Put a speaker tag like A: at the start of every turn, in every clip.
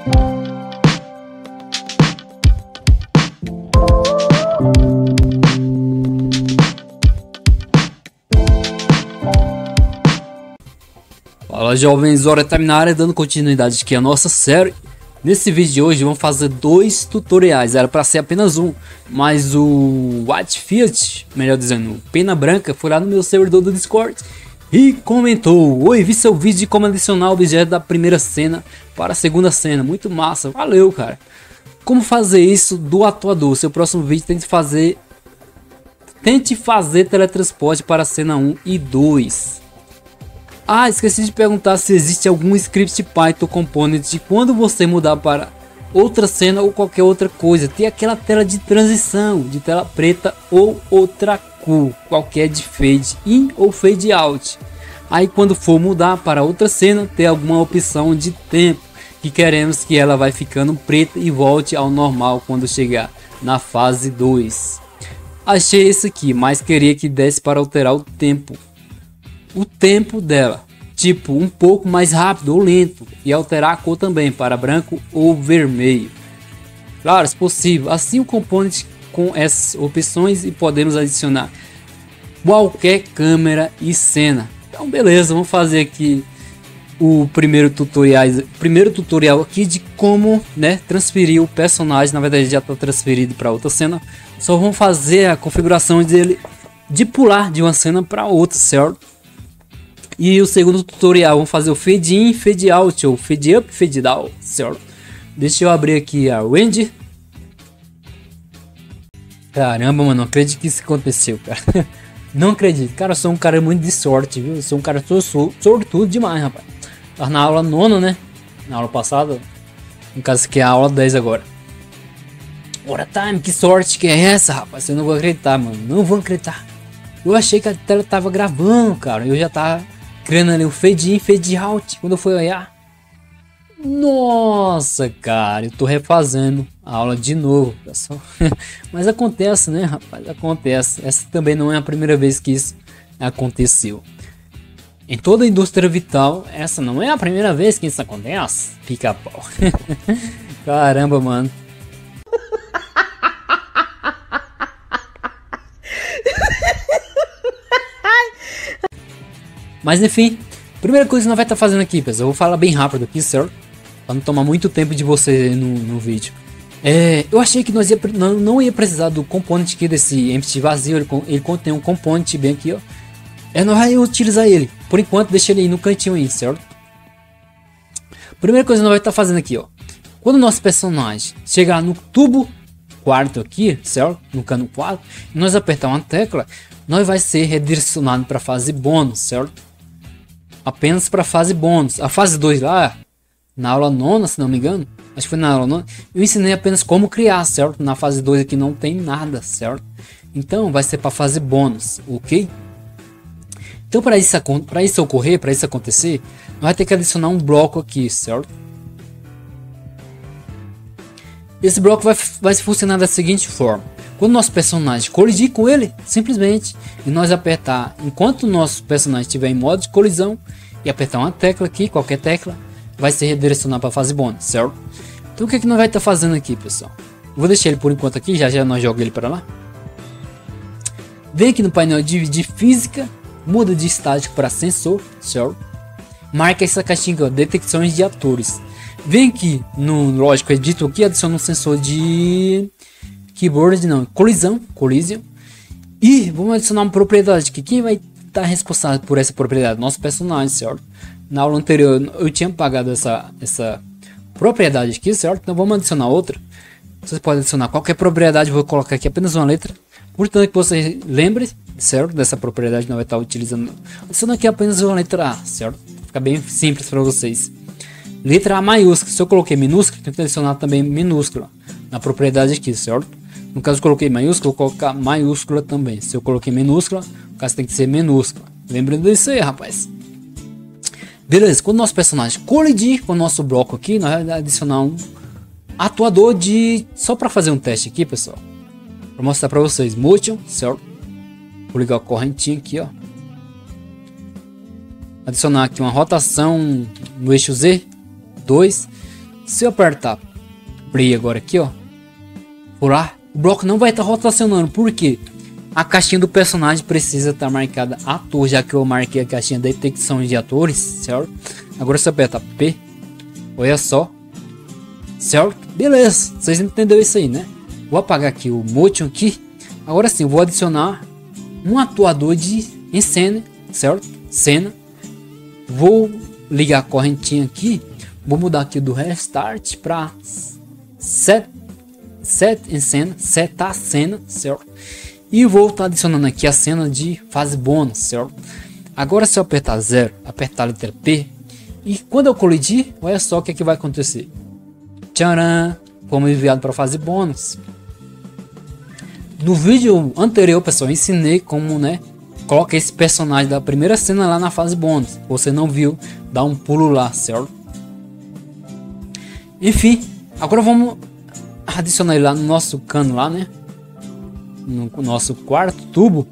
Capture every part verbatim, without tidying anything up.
A: Fala jovens, hora tá na área, dando continuidade aqui à nossa série. Nesse vídeo de hoje vamos fazer dois tutoriais, era para ser apenas um, mas o Whitefield, melhor dizendo, o Pena Branca, foi lá no meu servidor do Discord e comentou: oi, vi seu vídeo de como adicionar o objeto da primeira cena para a segunda cena, muito massa, valeu cara. Como fazer isso do atuador? Seu próximo vídeo tente fazer, tente fazer teletransporte para a cena um e dois. Ah, esqueci de perguntar se existe algum script Python component de quando você mudar para outra cena ou qualquer outra coisa. Tem aquela tela de transição, de tela preta ou outra cor, qualquer de fade in ou fade out. Aí quando for mudar para outra cena, tem alguma opção de tempo que queremos que ela vai ficando preta e volte ao normal quando chegar na fase dois. Achei esse aqui, mas queria que desse para alterar o tempo. O tempo dela, tipo um pouco mais rápido ou lento, e alterar a cor também para branco ou vermelho. Claro, se possível, assim o componente com essas opções e podemos adicionar qualquer câmera e cena. Então beleza, vamos fazer aqui o primeiro tutorial, primeiro tutorial aqui de como, né, transferir o personagem. Na verdade já está transferido para outra cena, só vamos fazer a configuração dele de pular de uma cena para outra, certo? E o segundo tutorial, vamos fazer o fade in, fade out, ou fade up, fade down, certo? Deixa eu abrir aqui a Wendy. Caramba, mano, não acredito que isso aconteceu, cara. Não acredito, cara, eu sou um cara muito de sorte, viu? Eu sou um cara sortudo demais, rapaz. Tava na aula nona, né? Na aula passada. No caso aqui é a aula dez agora. Ora time, que sorte que é essa, rapaz? Eu não vou acreditar, mano, não vou acreditar. Eu achei que a tela tava gravando, cara. Eu já tava criando ali o fade in, fade out. Quando eu fui olhar, nossa, cara, eu tô refazendo a aula de novo, pessoal. Mas acontece, né, rapaz? Acontece. Essa também não é a primeira vez que isso aconteceu. Em toda a indústria vital, essa não é a primeira vez que isso acontece. Pica-pau. Caramba, mano. Mas enfim, primeira coisa que nós vai estar fazendo aqui, pessoal, eu vou falar bem rápido aqui, certo? Para não tomar muito tempo de você no, no vídeo. É, eu achei que nós ia, não, não ia precisar do componente aqui desse empty vazio, ele, ele contém um componente bem aqui, ó. É, nós vamos utilizar ele. Por enquanto, deixa ele aí no cantinho aí, certo? Primeira coisa que nós vai estar fazendo aqui, ó. Quando o nosso personagem chegar no tubo quarto aqui, certo? No cano quatro, e nós apertar uma tecla, nós vai ser redirecionado para a fase bônus, certo? Apenas para a fase bônus. A fase dois lá, na aula nona, se não me engano, acho que foi na aula nona, eu ensinei apenas como criar, certo? Na fase dois aqui não tem nada, certo? Então vai ser para a fase bônus, ok? Então para isso, para isso ocorrer, para isso acontecer, nós vai ter que adicionar um bloco aqui, certo? Esse bloco vai, vai funcionar da seguinte forma: quando nosso personagem colidir com ele, simplesmente, e nós apertar, enquanto o nosso personagem estiver em modo de colisão, e apertar uma tecla aqui, qualquer tecla, vai ser redirecionado para a fase bônus, certo? Então o que, é que nós vai estar fazendo aqui, pessoal? Eu vou deixar ele por enquanto aqui, já já nós jogamos ele para lá. Vem aqui no painel de, de física, muda de estático para sensor, certo? Marca essa caixinha aqui, ó, detecções de atores. Vem aqui no lógico edito aqui, adiciona um sensor de keyboard, não, colisão, collision. E vamos adicionar uma propriedade que quem vai estar responsável por essa propriedade? Nosso personagem, certo? Na aula anterior eu tinha pagado essa, essa propriedade aqui, certo? Então vamos adicionar outra. Você pode adicionar qualquer propriedade, vou colocar aqui apenas uma letra. Portanto que você lembre, certo? Dessa propriedade não vai estar utilizando. Adicionando aqui apenas uma letra A, certo? Fica bem simples para vocês. Letra A maiúscula, se eu coloquei minúscula, tem que adicionar também minúscula na propriedade aqui, certo? No caso eu coloquei maiúscula, vou colocar maiúscula também. Se eu coloquei minúscula, no caso tem que ser minúscula. Lembrando disso aí, rapaz. Beleza, quando o nosso personagem colidir com o nosso bloco aqui, nós vamos adicionar um atuador de... Só para fazer um teste aqui, pessoal. Para mostrar para vocês. Motion, certo? Vou ligar a correntinha aqui, ó. Adicionar aqui uma rotação no eixo Z dois. Se eu apertar play agora aqui, ó, por lá, o bloco não vai estar rotacionando. Por quê? A caixinha do personagem precisa estar marcada ator, já que eu marquei a caixinha de detecção de atores, certo? Agora se eu apertar P, olha só, certo? Beleza, vocês entenderam isso aí, né? Vou apagar aqui o motion aqui. Agora sim, vou adicionar um atuador de em cena, certo? Cena. Vou ligar a correntinha aqui. Vou mudar aqui do restart para set, set em cena, setar a cena, certo? E vou estar adicionando aqui a cena de fase bônus, certo? Agora se eu apertar zero, apertar a letra P, e quando eu colidir, olha só o que, é que vai acontecer. Tcharam! Fomos enviados para a fase bônus. No vídeo anterior, pessoal, eu ensinei como, né, coloca esse personagem da primeira cena lá na fase bônus. Você não viu, dá um pulo lá, certo? Enfim, agora vamos adicionar ele lá no nosso cano lá, né? No nosso quarto tubo.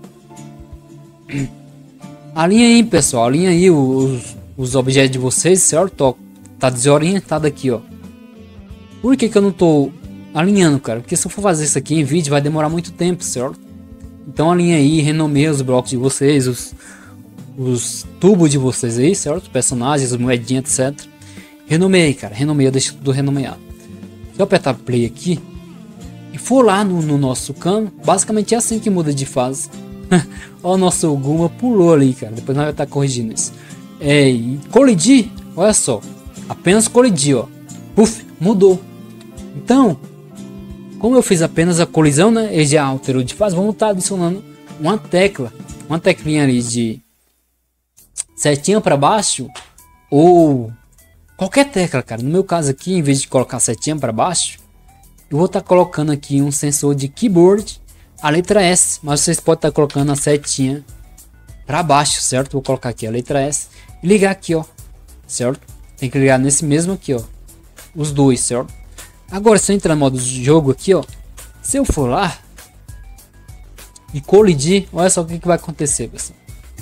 A: Alinha aí, pessoal, alinha aí os, os objetos de vocês, certo? Ó, tá desorientado aqui, ó. Por que que eu não tô alinhando, cara? Porque se eu for fazer isso aqui em vídeo vai demorar muito tempo, certo? Então alinha aí, renomeia os blocos de vocês, os, os tubos de vocês aí, certo? Os personagens, as moedinhas, etcétera. Renomeia, cara, renomeia, deixa tudo renomeado. Se eu apertar play aqui e for lá no, no nosso cano, basicamente é assim que muda de fase. Ó, o nosso Guma pulou ali, cara. Depois nós vamos estar corrigindo isso. É, e colidir, olha só. Apenas colidir, ó. Puf, mudou. Então, como eu fiz apenas a colisão, né? Ele já alterou de fase. Vamos estar adicionando uma tecla. Uma teclinha ali de setinha para baixo. Ou qualquer tecla, cara. No meu caso aqui, em vez de colocar setinha para baixo, eu vou estar colocando aqui um sensor de keyboard, a letra S, mas vocês podem estar colocando a setinha para baixo, certo? Vou colocar aqui a letra S e ligar aqui, ó, certo? Tem que ligar nesse mesmo aqui, ó, os dois, certo? Agora, se eu entrar no modo jogo aqui, ó, se eu for lá e colidir, olha só o que, que vai acontecer, pessoal.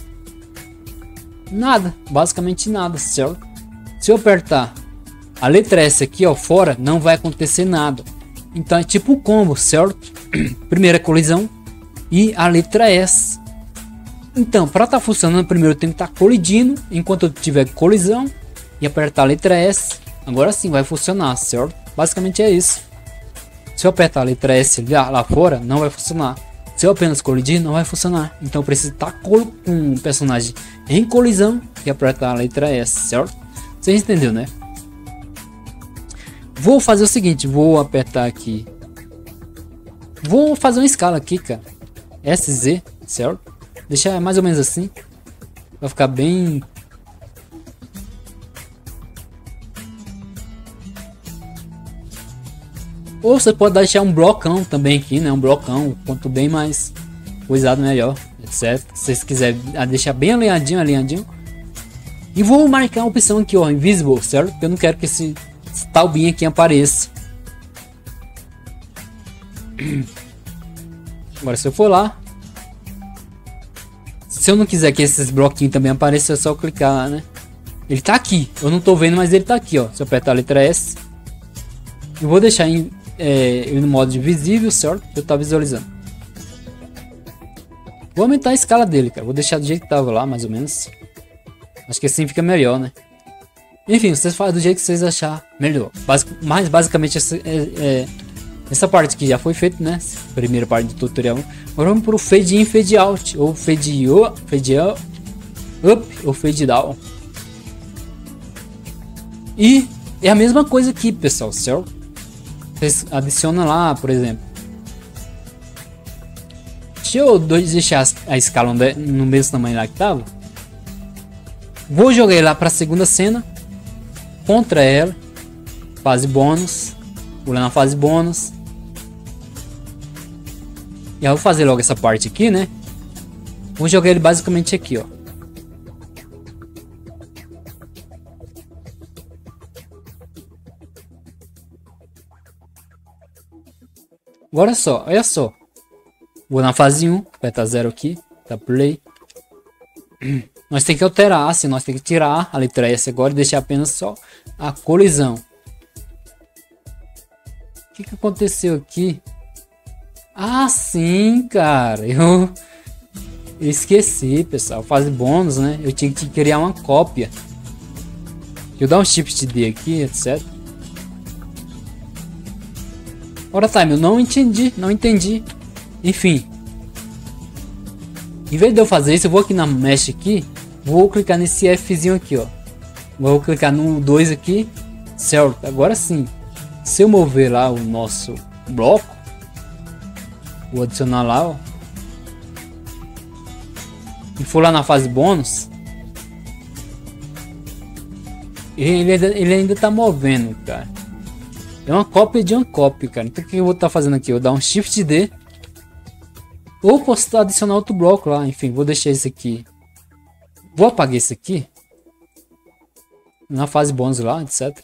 A: Nada, basicamente nada, certo? Se eu apertar a letra S aqui, ó, fora, não vai acontecer nada. Então é tipo o combo, certo? Primeira colisão e a letra S. Então, para estar tá funcionando, primeiro eu tenho que estar tá colidindo. Enquanto eu tiver colisão e apertar a letra S, agora sim vai funcionar, certo? Basicamente é isso. Se eu apertar a letra S lá, lá fora, não vai funcionar. Se eu apenas colidir, não vai funcionar. Então eu preciso estar tá com um personagem em colisão e apertar a letra S, certo? Vocês entenderam, né? Vou fazer o seguinte, vou apertar aqui. Vou fazer uma escala aqui, cara. S Z, certo? Deixar mais ou menos assim. Vai ficar bem... Ou você pode deixar um blocão também aqui, né? Um blocão, quanto bem mais coisado, melhor, etcétera. Se vocês quiserem deixar bem alinhadinho, alinhadinho. E vou marcar a opção aqui, ó, Invisible, certo? Porque eu não quero que esse... talbinho aqui apareça. Agora se eu for lá, se eu não quiser que esses bloquinhos também apareçam, é só clicar, né? Ele tá aqui, eu não tô vendo, mas ele tá aqui, ó. Se eu apertar a letra S, eu vou deixar em, é, ele no modo de visível, certo? Eu tá visualizando. Vou aumentar a escala dele, cara. Vou deixar do jeito que tava lá, mais ou menos. Acho que assim fica melhor, né? Enfim, vocês fazem do jeito que vocês achar melhor. Basic, mas basicamente essa, é, é, essa parte que já foi feita, né? Primeira parte do tutorial. Agora vamos para o fade in, fade out, ou fade up, fade up, ou fade down. E é a mesma coisa aqui, pessoal, certo? Vocês adicionam lá, por exemplo. Deixa eu deixar a escala no mesmo tamanho lá que tava. Vou jogar ele lá para a segunda cena. Contra ela, fase bônus, pulando na fase bônus. E aí eu vou fazer logo essa parte aqui, né? Vou jogar ele basicamente aqui, ó. Agora só, olha só. Vou na fase um, aperta zero aqui, tá play. Nós tem que alterar, assim, nós tem que tirar a letra S agora e deixar apenas só a colisão. que que aconteceu aqui? Ah, sim, cara. Eu, eu esqueci, pessoal. Fase bônus, né? Eu tinha que criar uma cópia. Deixa eu dar um shift D aqui, etcétera. Ora, time, eu não entendi, não entendi. Enfim. Em vez de eu fazer isso, eu vou aqui na mesh aqui. Vou clicar nesse Fzinho aqui, ó. Vou clicar no dois aqui. Certo, agora sim. Se eu mover lá o nosso bloco, vou adicionar lá, ó. E for lá na fase bônus, ele, ele ainda tá movendo, cara. É uma cópia de uma cópia, cara. Então o que eu vou estar tá fazendo aqui? Eu vou dar um shift D. Ou posso adicionar outro bloco lá. Enfim, vou deixar esse aqui. Vou apagar esse aqui. Na fase bônus lá, etcétera.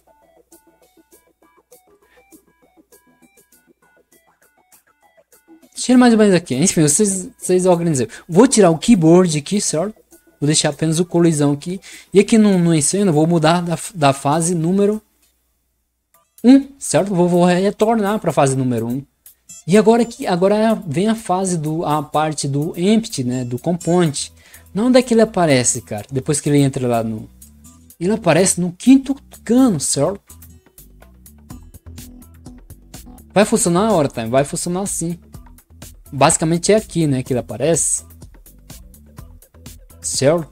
A: Tira mais ou menos aqui. Enfim, vocês, vocês organizam. Vou tirar o keyboard aqui, certo? Vou deixar apenas o colisão aqui. E aqui no, no ensino, vou mudar da, da fase número um, certo? Vou, vou retornar para a fase número um. E agora aqui, agora vem a fase do a parte do empty, né, do component. Não, onde é que ele aparece, cara? Depois que ele entra lá no, ele aparece no quinto cano, certo? Vai funcionar a hora, tá? Vai funcionar assim. Basicamente é aqui, né, que ele aparece. Certo?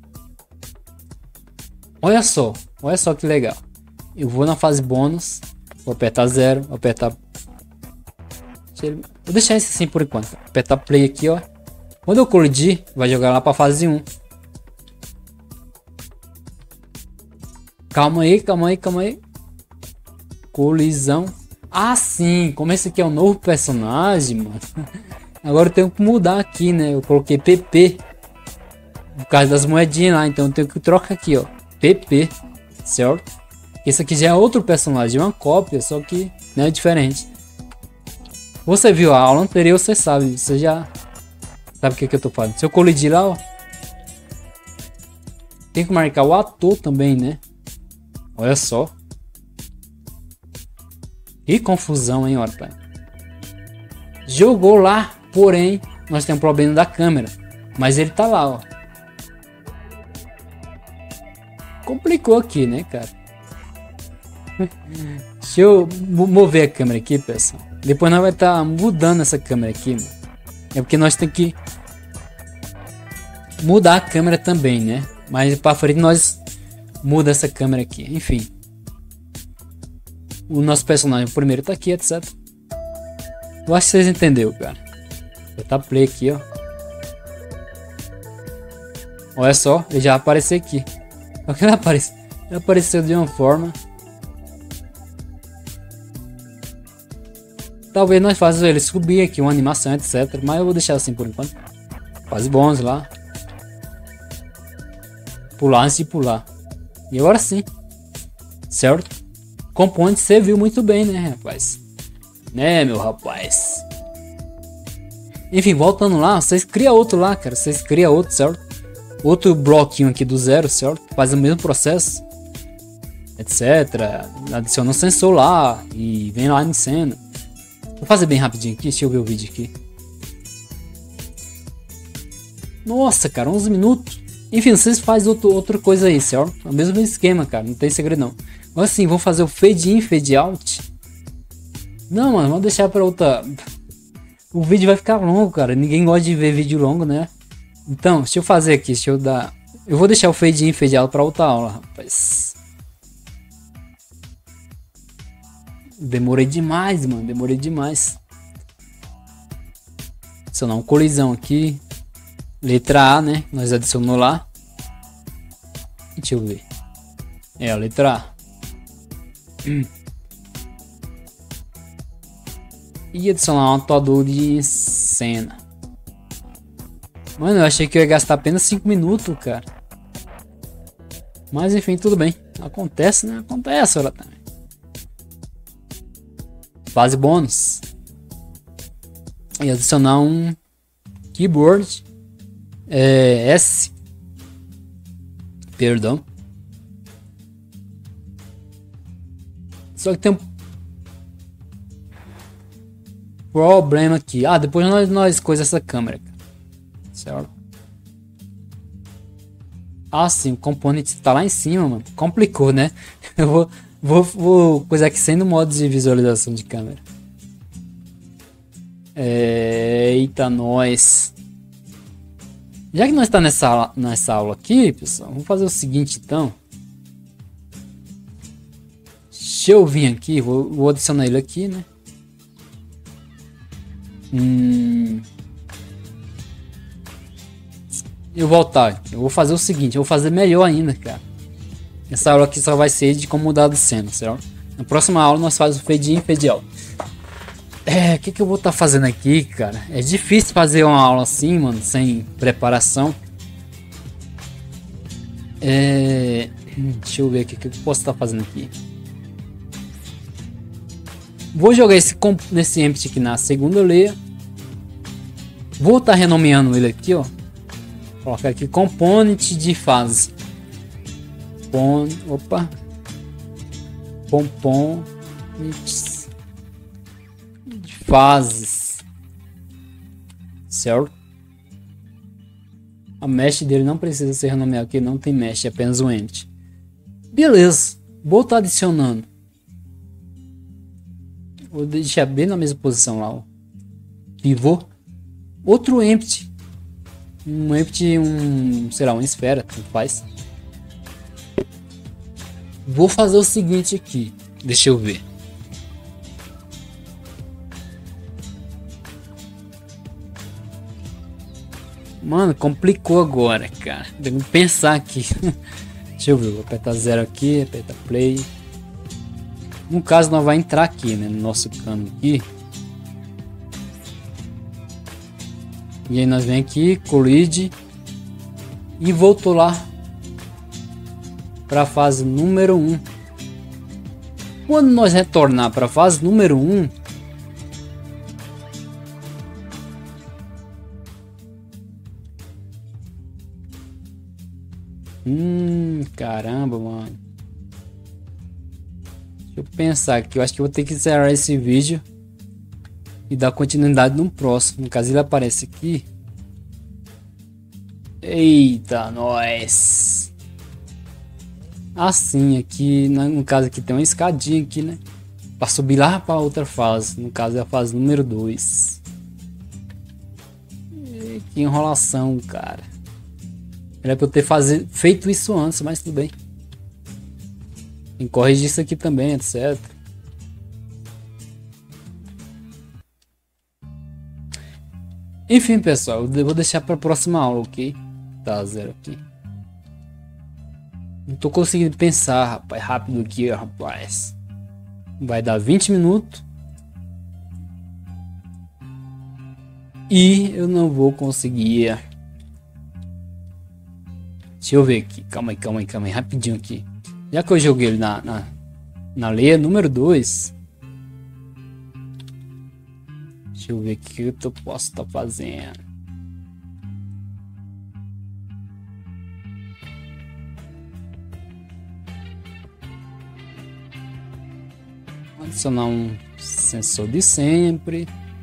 A: Olha só, olha só que legal. Eu vou na fase bônus, vou apertar zero, vou apertar. Vou deixar isso assim por enquanto. Apertar play aqui, ó. Quando eu colidir, vai jogar lá para fase um. Calma aí, calma aí, calma aí. Colisão. Ah, sim, como esse aqui é um novo personagem, mano. Agora eu tenho que mudar aqui, né? Eu coloquei P P por causa das moedinhas lá, então eu tenho que trocar aqui, ó. P P, certo? Esse aqui já é outro personagem, uma cópia, só que não é diferente. Você viu a aula anterior, você sabe, você já sabe o que, que eu tô falando. Se eu colidir lá, ó, tem que marcar o ator também, né? Olha só. Que confusão, hein, olha, pai. Jogou lá, porém, nós temos um problema da câmera. Mas ele tá lá, ó. Complicou aqui, né, cara? Deixa eu mover a câmera aqui, pessoal. Depois nós vai estar tá mudando essa câmera aqui, mano. É porque nós temos que mudar a câmera também, né? Mas para frente nós muda essa câmera aqui. Enfim. O nosso personagem primeiro tá aqui, etcétera. Eu acho que vocês entenderam, cara. Vou tá play aqui, ó. Olha só, ele já apareceu aqui. Só que ele apareceu, ele apareceu de uma forma. Talvez nós façamos ele subir aqui, uma animação, etcétera. Mas eu vou deixar assim por enquanto. Fase bônus lá. Pular antes de pular. E agora sim. Certo? Componente você viu muito bem, né, rapaz? Né, meu rapaz? Enfim, voltando lá, vocês criam outro lá, cara. Vocês criam outro, certo? Outro bloquinho aqui do zero, certo? Faz o mesmo processo. Etcétera. Adiciona um sensor lá e vem lá em cena. Vou fazer bem rapidinho aqui, deixa eu ver o vídeo aqui. Nossa, cara, onze minutos. Enfim, vocês fazem outro, outra coisa aí, certo? É o mesmo esquema, cara, não tem segredo não. Agora sim, vou fazer o fade in, fade out. Não, mano, vamos deixar pra outra. O vídeo vai ficar longo, cara. Ninguém gosta de ver vídeo longo, né? Então, deixa eu fazer aqui, deixa eu dar... Eu vou deixar o fade in, fade out pra outra aula, rapaz. Demorei demais, mano, demorei demais. Adicionar uma colisão aqui. Letra A, né? Nós adicionou lá. Deixa eu ver. É a letra A. Hum. E adicionar um atuador de cena. Mano, eu achei que eu ia gastar apenas cinco minutos, cara. Mas enfim, tudo bem. Acontece, né? Acontece, olha também. Fase bônus. E adicionar um keyboard. É, S. Perdão. Só que tem um... problema aqui. Ah, depois nós, nós coisa essa câmera. Certo? Ah, sim, o componente tá lá em cima, mano. Complicou, né? Eu vou, vou, vou coisa aqui sendo modo de visualização de câmera. É, eita, nós. Já que nós está nessa aula, nessa aula aqui, pessoal, vamos fazer o seguinte, então. Deixa eu vir aqui, vou, vou adicionar ele aqui, né? Hum... Eu voltar, eu vou fazer o seguinte, eu vou fazer melhor ainda, cara. Essa aula aqui só vai ser de como mudar de cena, certo? Na próxima aula nós fazemos fade in e fade out. É, o que que eu vou estar tá fazendo aqui, cara? É difícil fazer uma aula assim, mano, sem preparação. É... Deixa eu ver aqui o que eu posso estar tá fazendo aqui. Vou jogar esse nesse empty aqui na segunda layer. Vou estar tá renomeando ele aqui, ó. Colocar aqui component de fase. Pon, opa. Components de fases. Certo? A mesh dele não precisa ser renomeado aqui, não tem mesh, é apenas um empty. Beleza. Vou estar tá adicionando. Vou deixar bem na mesma posição lá, ó. Pivô. Outro empty. Um empty, um, sei lá, uma esfera, tanto faz. Vou fazer o seguinte aqui. Deixa eu ver. Mano, complicou agora, cara. Tenho que pensar aqui. Deixa eu ver, vou apertar zero aqui, apertar play. No caso, nós vai entrar aqui, né, no nosso cano aqui. E aí nós vem aqui, colide. E voltou lá para a fase número um. Quando nós retornar para a fase número um, hum, caramba, mano. Deixa eu pensar aqui, eu acho que eu vou ter que encerrar esse vídeo e dar continuidade no próximo. No caso, ele aparece aqui. Eita, nós. Assim, aqui, no caso aqui tem uma escadinha aqui, né? Para subir lá para outra fase. No caso é a fase número dois. E que enrolação, cara. Era para eu ter fazer, feito isso antes, mas tudo bem. Tem que corrigir isso aqui também, etcétera. Enfim, pessoal, eu vou deixar para a próxima aula, ok? Tá, zero aqui. Não tô conseguindo pensar, rapaz, rápido aqui, rapaz. Vai dar vinte minutos. E eu não vou conseguir. Deixa eu ver aqui, calma aí, calma aí, calma aí, rapidinho aqui. Já que eu joguei ele na, na, na leia número dois. Deixa eu ver o que eu posso estar tá fazendo. Adicionar um sensor de sempre.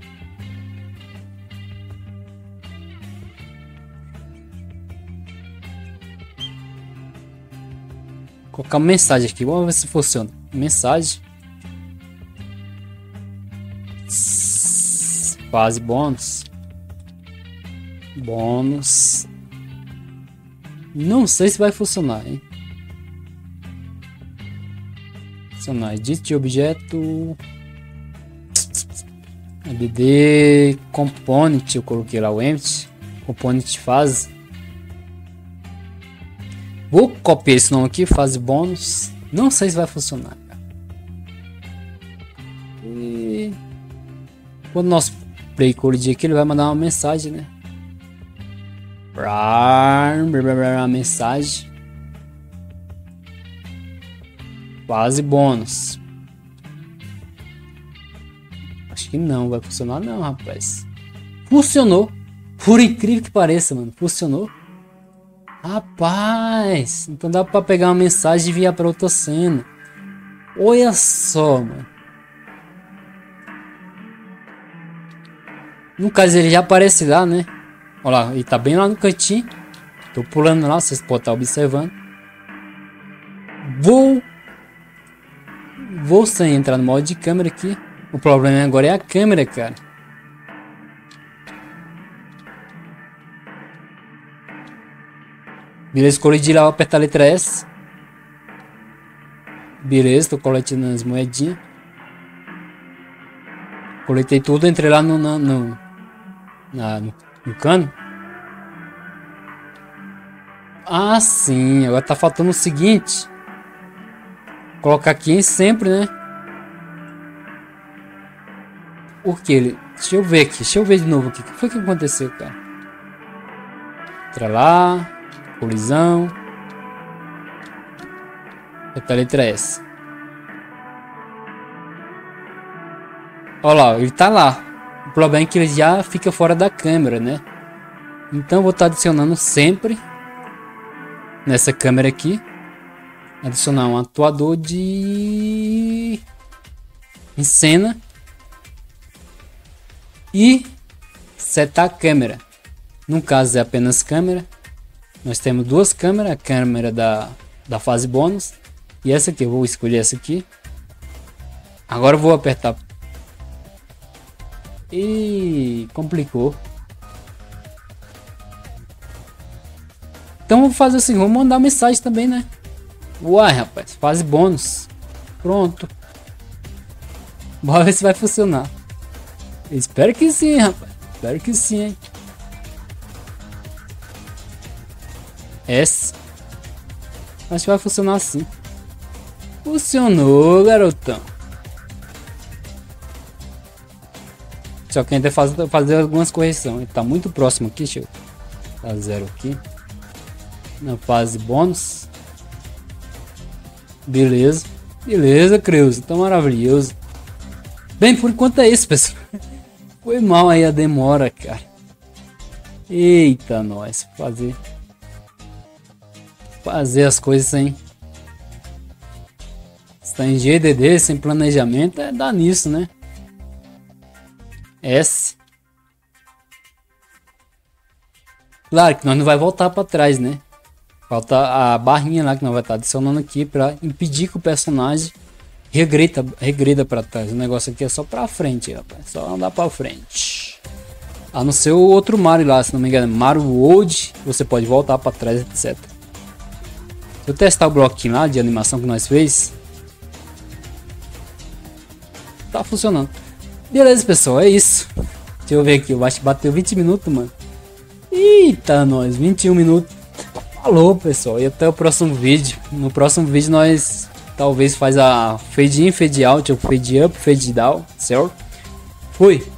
A: Colocar uma mensagem aqui, vamos ver se funciona. Mensagem. Fase bônus. Bônus. Não sei se vai funcionar, hein? Funcionar. Edit objeto. Add component. Eu coloquei lá o empty. Component fase. Vou copiar esse nome aqui, fase bônus. Não sei se vai funcionar. E quando nosso play collidir aqui, ele vai mandar uma mensagem, né? Uma mensagem. Fase bônus. Acho que não vai funcionar não, rapaz. Funcionou. Por incrível que pareça, mano. Funcionou. Rapaz, então dá pra pegar uma mensagem e enviar pra outra cena. Olha só, mano. No caso ele já aparece lá, né? Olha lá, ele tá bem lá no cantinho. Tô pulando lá, vocês podem estar observando. Vou... Vou sem entrar no modo de câmera aqui. O problema agora é a câmera, cara. Beleza, coleti lá, vou apertar a letra S. Beleza, tô coletando as moedinhas. Coletei tudo, entrei lá no, no, no, na, no, no cano. Ah, sim, agora tá faltando o seguinte. Colocar aqui em sempre, né? Por que ele... Deixa eu ver aqui, deixa eu ver de novo aqui. O que foi que aconteceu, cara? Entra lá. Colisão. Até a letra S. Olha lá, ele tá lá. O problema é que ele já fica fora da câmera, né? Então eu vou estar adicionando sempre nessa câmera aqui. Adicionar um atuador de em cena e setar a câmera. No caso é apenas câmera. Nós temos duas câmeras, a câmera da, da fase bônus e essa aqui. Eu vou escolher essa aqui. Agora eu vou apertar. E complicou. Então vou fazer assim, vou mandar mensagem também, né? Uai, rapaz, fase bônus. Pronto. Bora ver se vai funcionar. Espero que sim, rapaz. Espero que sim, hein? S. Acho que vai funcionar assim. Funcionou, garotão. Só que ainda faz, fazer algumas correções. Ele tá muito próximo aqui, deixa eu dar zero aqui. Na fase bônus. Beleza. Beleza, Creuza. Tá maravilhoso. Bem, por enquanto é isso, pessoal. Foi mal aí a demora, cara. Eita, nós. Fazer. Fazer as coisas sem. Sem G D D, sem planejamento, é dar nisso, né? S. Claro que nós não vai voltar para trás, né? Falta a barrinha lá que nós vai estar adicionando aqui para impedir que o personagem regrida, regrida para trás. O negócio aqui é só para frente, rapaz. Só andar para frente. A não ser o outro Mario lá, se não me engano, Mario World, você pode voltar para trás, etcétera. Se eu testar o bloquinho lá de animação que nós fez, tá funcionando. Beleza, pessoal, é isso. Deixa eu ver aqui, eu acho que bateu vinte minutos, mano. Eita, nós, vinte e um minutos. Falou, pessoal, e até o próximo vídeo. No próximo vídeo nós talvez faz a fade in, fade out, ou fade up, fade down, certo? Fui.